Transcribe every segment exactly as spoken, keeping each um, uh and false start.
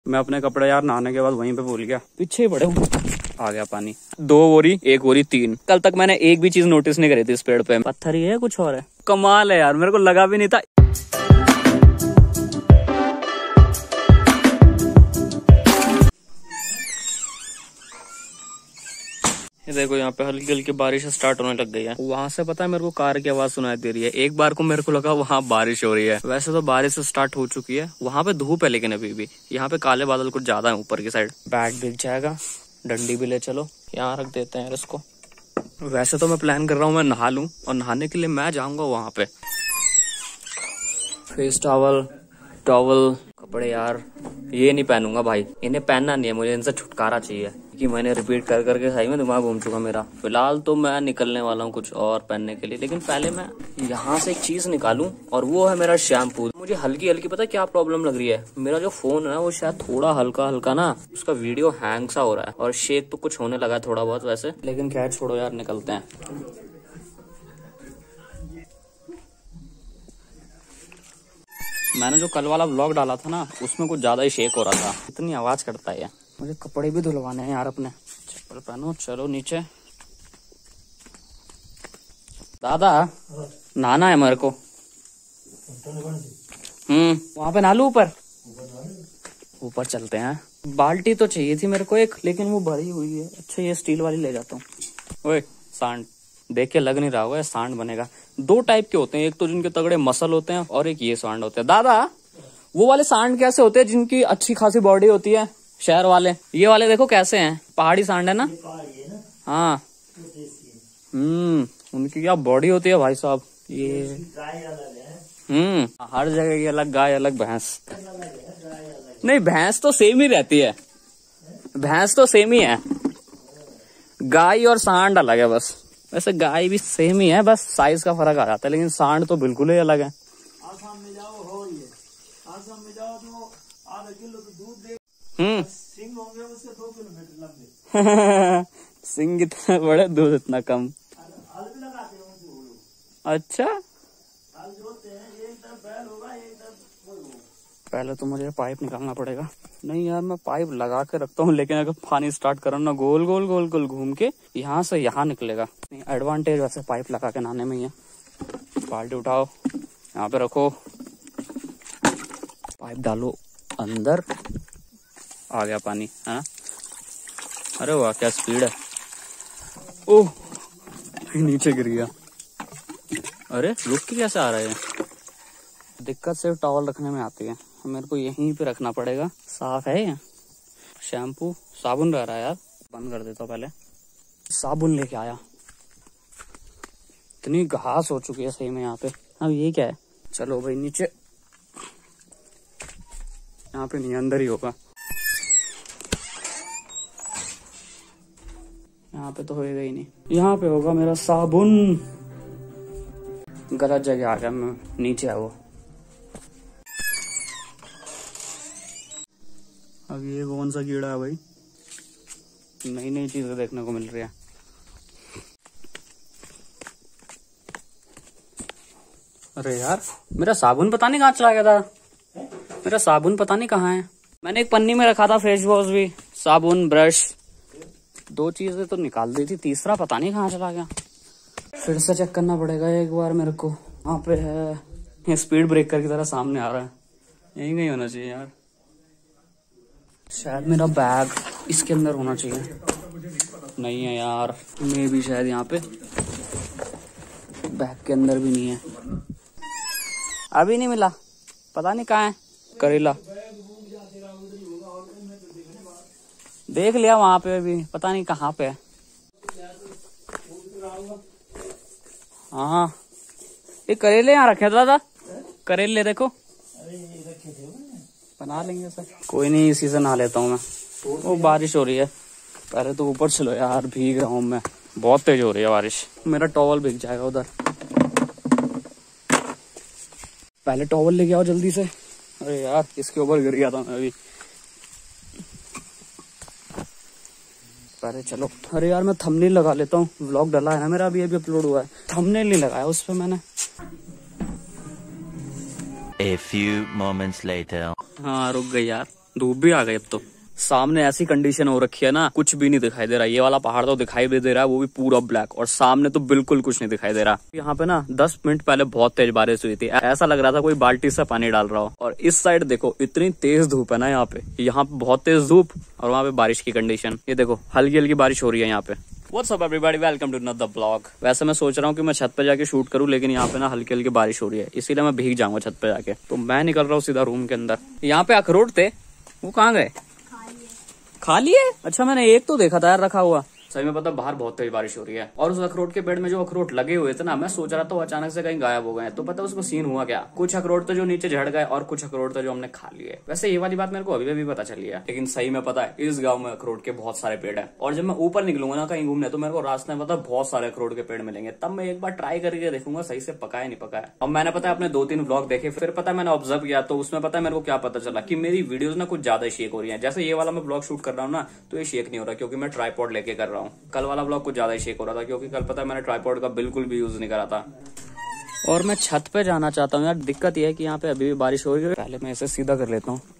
मैं अपने कपड़े यार नहाने के बाद वहीं पे भूल गया, पीछे ही पड़े हूँ। आ गया पानी, दो बोरी, एक बोरी तीन। कल तक मैंने एक भी चीज नोटिस नहीं करी थी इस पेड़ पे। पत्थर ही है कुछ और है। कमाल है यार, मेरे को लगा भी नहीं था। ये देखो यहाँ पे हल्की हल्की बारिश स्टार्ट होने लग गई है। वहां से पता है मेरे को कार की आवाज सुनाई दे रही है। एक बार को मेरे को लगा वहाँ बारिश हो रही है। वैसे तो बारिश स्टार्ट हो चुकी है, वहां पे धूप है लेकिन अभी भी। यहाँ पे काले बादल कुछ ज्यादा है ऊपर की साइड। बैग भीग जाएगा, डंडी भी ले चलो, यहाँ रख देते हैं इसको। वैसे तो मैं प्लान कर रहा हूँ मैं नहा लूं, और नहाने के लिए मैं जाऊंगा वहां पे। फेस टॉवल, टॉवल, कपड़े यार ये नहीं पहनूंगा भाई, इन्हें पहनना नहीं है मुझे, इनसे छुटकारा चाहिए कि मैंने रिपीट कर करके सही में दिमाग घूम चुका मेरा। फिलहाल तो मैं निकलने वाला हूँ कुछ और पहनने के लिए, लेकिन पहले मैं यहाँ से एक चीज निकालूं, और वो है मेरा शैम्पू। मुझे हल्की हल्की पता क्या प्रॉब्लम लग रही है, मेरा जो फोन है वो शायद थोड़ा हल्का हल्का ना उसका वीडियो हैंग सा हो रहा है, और शेक तो कुछ होने लगा थोड़ा बहुत वैसे, लेकिन क्या छोड़ो यार, निकलते हैं। मैंने जो कल वाला व्लॉग डाला था ना, उसमें कुछ ज्यादा ही शेक हो रहा था, इतनी आवाज करता है। मुझे कपड़े भी धुलवाने हैं यार अपने। चप्पल पहनो, चलो नीचे। दादा नहाना है मेरे को। हम्म वहां पे नहा लूं? ऊपर ऊपर चलते हैं। बाल्टी तो चाहिए थी मेरे को एक, लेकिन वो भरी हुई है। अच्छा ये स्टील वाली ले जाता हूँ। ओए सांड, देख के लग नहीं रहा होगा सांड बनेगा। दो टाइप के होते हैं, एक तो जिनके तगड़े मसल होते हैं, और एक ये सांड होते हैं। दादा वो वाले सांड कैसे होते हैं जिनकी अच्छी खासी बॉडी होती है? शहर वाले। ये वाले देखो कैसे हैं, पहाड़ी सांड है ना। हाँ हम्म उनकी क्या बॉडी होती है भाई साहब। ये हम्म हर जगह की अलग गाय अलग भैंस। नहीं भैंस तो सेम ही रहती है, भैंस तो सेम ही है, गाय और सांड अलग है बस। वैसे गाय भी सेम ही है, बस साइज का फर्क आ जाता है, लेकिन सांड तो बिल्कुल ही अलग है। आसाम में जाओ हो ये, आसाम में जाओ तो आधा किलो तो दूध दे। हम्म सिंह होंगे उससे दो किलोमीटर लंबे। सिंह इतना बड़े, दूध इतना कम। हल भी लगाते हैं वो लोग। अच्छा हल जोतते हैं, एक तरफ बैल होगा एक तरफ कोई होगा। पहले तो मुझे पाइप निकालना पड़ेगा। नहीं यार मैं पाइप लगा के रखता हूँ, लेकिन अगर पानी स्टार्ट करो ना गोल गोल गोल गोल घूम के यहाँ से यहाँ निकलेगा। नहीं एडवांटेज वैसे पाइप लगा के नहाने में ही है। बाल्टी उठाओ, यहाँ पे रखो, पाइप डालो अंदर, आ गया पानी है ना। अरे वाह क्या स्पीड है। ओह नीचे गिर गया। अरे रुक के कैसे आ रहा है? दिक्कत सिर्फ टॉवल रखने में आती है, मेरे को यहीं पे रखना पड़ेगा। साफ है ये। शैम्पू साबुन रह रहा है यार, बंद कर देता हूँ पहले। साबुन लेके आया। इतनी घास हो चुकी है सही में यहाँ पे। अब ये क्या है? चलो भाई नीचे। यहाँ पे नहीं, अंदर ही होगा। यहाँ पे तो होएगा ही नहीं, यहाँ पे होगा मेरा साबुन। गलत जगह आ गया मैं, नीचे है वो। अब ये कौन सा कीड़ा है भाई? नई नई चीजें देखने को मिल रही है। अरे यार मेरा साबुन पता नहीं कहाँ चला गया था। मेरा साबुन पता नहीं कहाँ है। मैंने एक पन्नी में रखा था फेस वॉश भी, साबुन, ब्रश, दो चीजें तो निकाल दी थी, तीसरा पता नहीं कहाँ चला गया। फिर से चेक करना पड़ेगा एक बार मेरे को। वहाँ पे है, ये स्पीड ब्रेकर की तरह सामने आ रहा है, यही नहीं होना चाहिए यार। शायद मेरा बैग इसके अंदर होना चाहिए, नहीं है यार। मे भी शायद यहाँ पे बैग के अंदर भी नहीं है। अभी नहीं मिला, पता नहीं कहाँ है। करेला देख लिया वहां पे, भी पता नहीं कहाँ पे है। हाँ ये करेले यहाँ रखे दादा, करेले देखो। बना लेंगे सर, कोई नहीं इसी से नहा लेता हूँ मैं। वो बारिश हो रही है, पहले तो ऊपर चलो यार, भीग रहा हूँ मैं, बहुत तेज हो रही है बारिश। मेरा टॉवल भीग जाएगा उधर। पहले टॉवल लेके आओ जल्दी से। अरे यार इसके ऊपर गिर गया था मैं अभी। अरे चलो। अरे यार मैं थंबनेल लगा लेता हूँ, व्लॉग डाला है ना मेरा, अभी अभी अपलोड हुआ है, थंबनेल नहीं लगाया उस पे मैंने। A few moments later. हाँ रुक गई यार, धूप भी आ गई अब तो। सामने ऐसी कंडीशन हो रखी है ना, कुछ भी नहीं दिखाई दे रहा। ये वाला पहाड़ तो दिखाई भी दे रहा है, वो भी पूरा ब्लैक, और सामने तो बिल्कुल कुछ नहीं दिखाई दे रहा। यहाँ पे ना दस मिनट पहले बहुत तेज बारिश हुई थी, ऐसा लग रहा था कोई बाल्टी से पानी डाल रहा हो। और इस साइड देखो इतनी तेज धूप है ना यहाँ पे, यहाँ पे बहुत तेज धूप और वहाँ पे बारिश की कंडीशन। ये देखो हल्की हल्की बारिश हो रही है यहाँ पे। What's up everybody, welcome to another vlog। वैसे मैं सोच रहा हूँ कि मैं छत पे जाके शूट करूँ, लेकिन यहाँ पे ना हल्की हल्की बारिश हो रही है, इसीलिए मैं भीग जाऊंगा छत पे जाके। तो मैं निकल रहा हूँ सीधा रूम के अंदर। यहाँ पे अखरोट थे, वो कहाँ गए? खा लिए? अच्छा मैंने एक तो देखा था यार रखा हुआ। सही में पता बाहर बहुत तेज बारिश हो रही है, और उस अखरोट के पेड़ में जो अखरोट लगे हुए थे ना, मैं सोच रहा था वो अचानक से कहीं गायब हो गए। तो पता उसको सीन हुआ क्या, कुछ अखरोट थे जो नीचे झड़ गए और कुछ अखरोट थे जो हमने खा लिए। वैसे ये वाली बात मेरे को अभी भी पता चली है, लेकिन सही में पता है इस गाँव में अखरोट के बहुत सारे पेड़ है। और जब मैं ऊपर निकलूंगा ना कहीं घूमने, तो मेरे को रास्ते में पता बहुत सारे अखरोट के पेड़ मिलेंगे, तब मैं एक बार ट्राई करके देखूंगा सही से पका है नहीं पका है। अब मैंने पता है अपने दो तीन व्लॉग देखे, फिर पता मैंने ऑब्जर्व किया, तो उसमें पता है मेरे को क्या पता चला कि मेरी वीडियोस ना कुछ ज्यादा शेक हो रही है। जैसे ये वाला मैं ब्लॉग शूट कर रहा हूँ ना, तो ये शेक नहीं हो रहा क्योंकि मैं ट्राइपॉड लेके कर रहा हूँ। कल वाला ब्लॉग कुछ ज्यादा ही शेक हो रहा था, क्योंकि कल पता है मैंने ट्राइपॉड का बिल्कुल भी यूज नहीं करा था। और मैं छत पे जाना चाहता हूँ यार, दिक्कत यह है कि यहाँ पे अभी भी बारिश हो रही है। पहले मैं इसे सीधा कर लेता हूँ,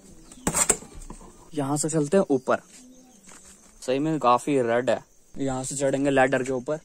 यहाँ से चलते हैं ऊपर। सही में काफी रेड है, यहाँ से चढ़ेंगे लैडर के ऊपर।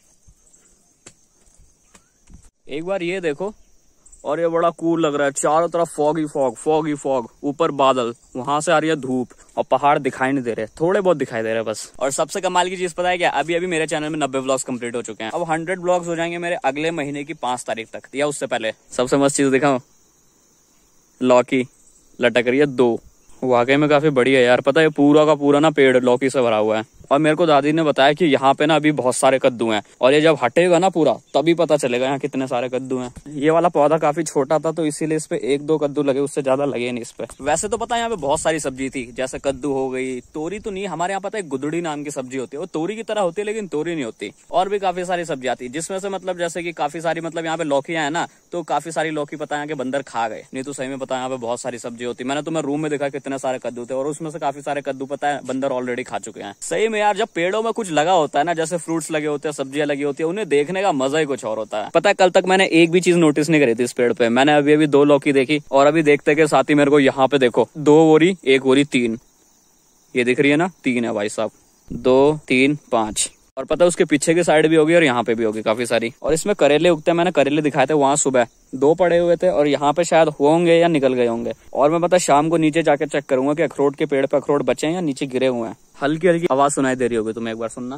एक बार ये देखो, और ये बड़ा कूल लग रहा है। चारों तरफ फॉग ही फॉग, फॉग ही फॉग, ऊपर बादल, वहां से आ रही है धूप, और पहाड़ दिखाई नहीं दे रहे, थोड़े बहुत दिखाई दे रहे हैं बस। और सबसे कमाल की चीज पता है क्या, अभी अभी मेरे चैनल में नब्बे व्लॉग्स कंप्लीट हो चुके हैं। अब हंड्रेड व्लॉग्स हो जाएंगे मेरे अगले महीने की पांच तारीख तक, या उससे पहले। सबसे मस्त चीज दिखाऊं, लौकी लटक रही है दो, वाकई में काफी बड़ी है यार। पता है पूरा का पूरा ना पेड़ लौकी से भरा हुआ है। और मेरे को दादी ने बताया कि यहाँ पे ना अभी बहुत सारे कद्दू हैं, और ये जब हटेगा ना पूरा तभी पता चलेगा यहाँ कितने सारे कद्दू हैं। ये वाला पौधा काफी छोटा था, तो इसीलिए इस पे एक दो कद्दू लगे, उससे ज्यादा लगे नहीं इस पे। वैसे तो पता है यहाँ पे बहुत सारी सब्जी थी, जैसे कद्दू हो गई, तोरी तो नहीं, हमारे यहाँ पता है गुदड़ी नाम की सब्जी होती है, वो तोरी की तरह होती है लेकिन तोरी नहीं होती। और भी काफी सारी सब्जी आती है, जिसमें से मतलब जैसे की काफी सारी मतलब यहाँ पे लौकियां है ना, तो काफी सारी लौकी पता है कि बंदर खा गए, नहीं तो सही में पता है यहाँ पे बहुत सारी सब्जी होती है। मैंने तुम्हें रूम में देखा कितने सारे कद्दू थे, और उसमें से काफी सारे कद्दू पता है बंदर ऑलरेडी खा चुके हैं। सही में यार, जब पेड़ों में कुछ लगा होता है ना, जैसे फ्रूट्स लगे होते हैं, सब्जियां लगी होती है, उन्हें देखने का मजा ही कुछ और होता है। पता है कल तक मैंने एक भी चीज नोटिस नहीं करी थी इस पेड़ पे। मैंने अभी अभी दो लौकी देखी, और अभी देखते के साथ ही मेरे को यहाँ पे देखो दो बोरी, एक बोरी तीन, ये दिख रही है ना, तीन है भाई साहब, दो तीन पांच। और पता है उसके पीछे की साइड भी होगी और यहाँ पे भी होगी काफी सारी। और इसमें करेले उगते हैं, मैंने करेले दिखाए थे वहां सुबह, दो पड़े हुए थे, और यहाँ पे शायद होंगे या निकल गए होंगे। और मैं पता शाम को नीचे जाके चेक करूंगा कि अखरोट के पेड़ पे अखरोट बचे हैं या नीचे गिरे हुए हैं। हल्की हल्की आवाज सुनाई दे रही होगी तुम्हें, एक बार सुनना,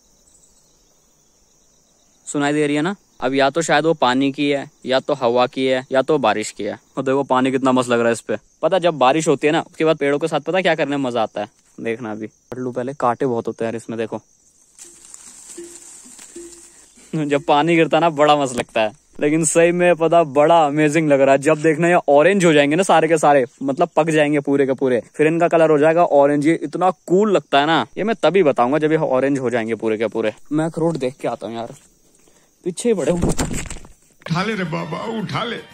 सुनाई दे रही है ना। अब या तो शायद वो पानी की है, या तो हवा की है, या तो बारिश की है। और देखो पानी कितना मस्त लग रहा है इस पे। पता जब बारिश होती है ना, उसके बाद पेड़ों के साथ पता क्या करने में मजा आता है, देखना अभी पढ़ लूं पहले। कांटे बहुत होते हैं यार इसमें, देखो जब पानी गिरता है ना बड़ा मस्त लगता है, लेकिन सही में पता बड़ा अमेजिंग लग रहा है। जब देखना ये ऑरेंज हो जाएंगे ना सारे के सारे, मतलब पक जाएंगे पूरे के पूरे, फिर इनका कलर हो जाएगा ऑरेंज। ये इतना कूल लगता है ना, ये मैं तभी बताऊंगा जब ये ऑरेंज हो जाएंगे पूरे के पूरे। मैं अखरोट देख के आता हूँ यार, पीछे ही बड़े उठा ले रे बाबा, उठा ले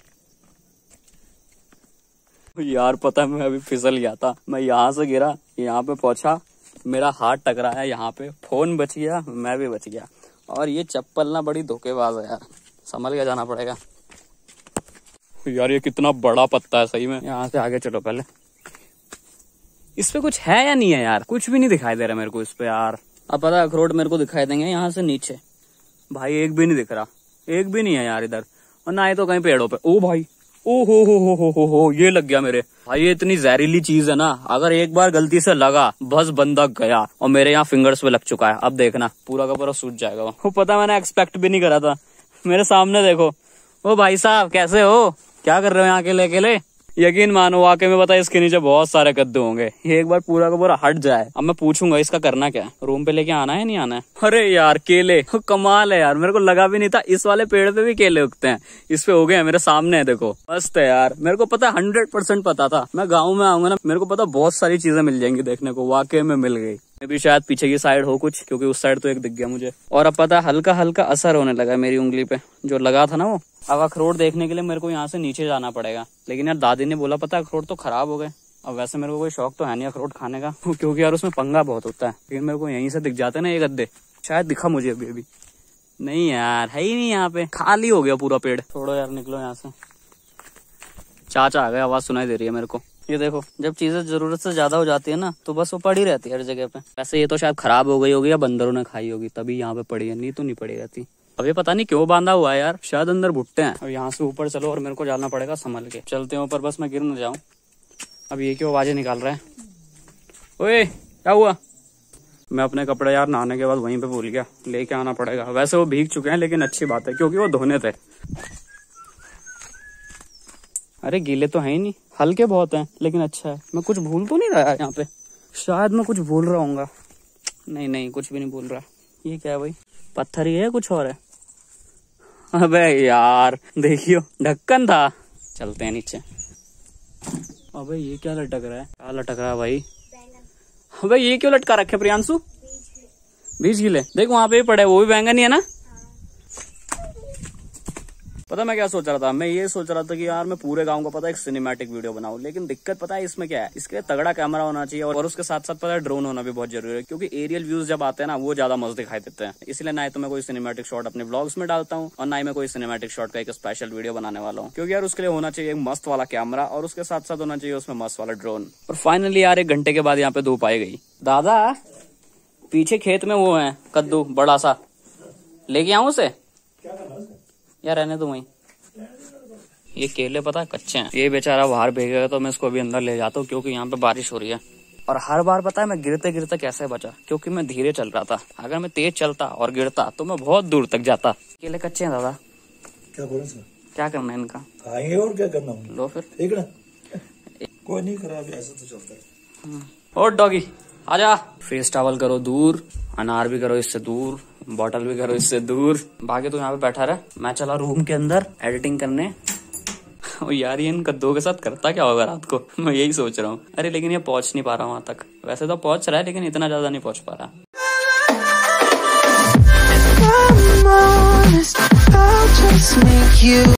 यार। पता है मैं अभी फिसल गया था, मैं यहाँ से गिरा, यहाँ पे पहुंचा, मेरा हाथ टकराया यहाँ पे, फोन बच गया, मैं भी बच गया। और ये चप्पल ना बड़ी धोखेबाज है यार, संभल के जाना पड़ेगा यार। ये कितना बड़ा पत्ता है सही में। यहाँ से आगे चलो पहले, इस पे कुछ है या नहीं है यार, कुछ भी नहीं दिखाई दे रहा मेरे को इस पे यार। अब पता है अखरोट मेरे को दिखाई देंगे यहाँ से नीचे, भाई एक भी नहीं दिख रहा, एक भी नहीं है यार इधर, और ना ही तो कहीं पेड़ों पे। ओ भाई, ओ हो हो हो हो हो हो ये लग गया मेरे भाई। ये इतनी जहरीली चीज है ना, अगर एक बार गलती से लगा बस बंदा गया, और मेरे यहाँ फिंगर्स पे लग चुका है। अब देखना पूरा का पूरा सूज जाएगा वो। पता मैंने एक्सपेक्ट भी नहीं करा था। मेरे सामने देखो, ओ भाई साहब कैसे हो, क्या कर रहे हो यहाँ अकेले अकेले। यकीन मानो वाकई में पता है इसके नीचे बहुत सारे कद्दू होंगे। ये एक बार पूरा का पूरा हट जाए, अब मैं पूछूंगा इसका करना क्या है, रूम पे लेके आना है नहीं आना है। अरे यार केले, कमाल है यार, मेरे को लगा भी नहीं था इस वाले पेड़ पे भी केले उगते हैं। इस पे हो गए मेरे सामने है, देखो मस्त है यार। मेरे को पता हंड्रेड परसेंट पता था, मैं गाँव में आऊंगा ना, मेरे को पता बहुत सारी चीजें मिल जाएंगी देखने को, वाकई में मिल गई। भी शायद पीछे की साइड हो कुछ, क्योंकि उस साइड तो एक दिख गया मुझे। और अब पता हल्का हल्का असर होने लगा मेरी उंगली पे, जो लगा था ना वो। अब अखरोट देखने के लिए मेरे को यहाँ से नीचे जाना पड़ेगा, लेकिन यार दादी ने बोला पता अखरोट तो खराब हो गए। अब वैसे मेरे को कोई शौक तो है नहीं अखरोट खाने का, क्योंकि यार उसमें पंगा बहुत होता है, लेकिन मेरे को यहीं से दिख जाते ना ये गद्दे। शायद दिखा मुझे अभी अभी, नहीं यार है ही नहीं, यहाँ पे खाली हो गया पूरा पेड़। छोड़ो यार निकलो यहाँ से। चाचा आ गए, आवाज सुनाई दे रही है मेरे को। ये देखो, जब चीजें जरूरत से ज्यादा हो जाती है ना तो बस वो पड़ी रहती है हर जगह पे। वैसे ये तो शायद खराब हो गई होगी या बंदरों ने खाई होगी, तभी यहाँ पे पड़ी है, नहीं तो नहीं पड़ी रहती। अब ये पता नहीं क्यों बांधा हुआ है यार, शायद अंदर भुट्टे हैं। अब यहाँ से ऊपर चलो और मेरे को जाना पड़ेगा संभल के। चलते हैं ऊपर, बस मैं गिर न जाऊं। अब ये क्यों आवाजें निकाल रहा है? ओए क्या हुआ? मैं अपने कपड़े यार नहाने के बाद वहीं पे भूल गया, लेके आना पड़ेगा। वैसे वो भीग चुके हैं लेकिन अच्छी बात है क्योंकि वो धोने थे। अरे गीले तो है ही नहीं, हल्के बहुत हैं लेकिन अच्छा है। मैं कुछ भूल तो नहीं रहा यहाँ पे? शायद मैं कुछ भूल रहा हूँ। नहीं नहीं, कुछ भी नहीं भूल रहा। ये क्या है भाई? पत्थर ही है कुछ और है? अबे यार देखियो, ढक्कन था। चलते हैं नीचे। अबे ये क्या लटक रहा है? क्या लटक रहा है भाई? अबे ये क्यों लटका रखे प्रियांशु? बीज गिले। देख वहां पे ही पड़े, वो भी बैंगन ही है ना? पता मैं क्या सोच रहा था? मैं ये सोच रहा था कि यार मैं पूरे गांव को पता एक सिनेमैटिक वीडियो बनाऊं, लेकिन दिक्कत पता है इसमें क्या है? इसके लिए तगड़ा कैमरा होना चाहिए और उसके साथ साथ पता है ड्रोन होना भी बहुत जरूरी है, क्योंकि एरियल व्यूज जब आते हैं ना वो ज्यादा मस्त दिखाई देते हैं। इसलिए ना तो मैं कोई सिनेमैटिक शॉट अपने ब्लॉग्स में डालता हूँ और ना ही मैं कोई सिनेमैटिक शॉट का एक स्पेशल वीडियो बनाने वाला हूँ, क्योंकि यार उसके लिए होना चाहिए एक मस्त वाला कैमरा और उसके साथ साथ होना चाहिए उसमें मस्त वाला ड्रोन। और फाइनली यार एक घंटे के बाद यहाँ पे धूप आई गई। दादा पीछे खेत में वो है कद्दू बड़ा सा, लेके आऊं उसे? यार रहने दो वहीं। ये केले पता है कच्चे हैं, ये बेचारा बाहर भीगेगा तो मैं इसको अभी अंदर ले जाता हूँ, क्योंकि यहाँ पे बारिश हो रही है। और हर बार पता है मैं गिरते गिरते कैसे बचा, क्योंकि मैं धीरे चल रहा था। अगर मैं तेज चलता और गिरता तो मैं बहुत दूर तक जाता। केले कच्चे हैं दादा, क्या बोले सर? क्या करना है इनका? खाएंगे और क्या करना है? लो फिर। ठीक ना, कोई नहीं करा, अभी ऐसा तो चलता है। और डॉगी आजा। फेस टॉवल करो दूर, अनार भी करो इससे दूर, बॉटल भी करो इससे दूर। बाकी तो यहाँ पे बैठा रहा, मैं चला रूम के अंदर एडिटिंग करने। ओ यार ये इन कद्दू के साथ करता क्या होगा रात को, मैं यही सोच रहा हूँ। अरे लेकिन ये पहुंच नहीं पा रहा वहां तक। वैसे तो पहुंच रहा है लेकिन इतना ज्यादा नहीं पहुंच पा रहा।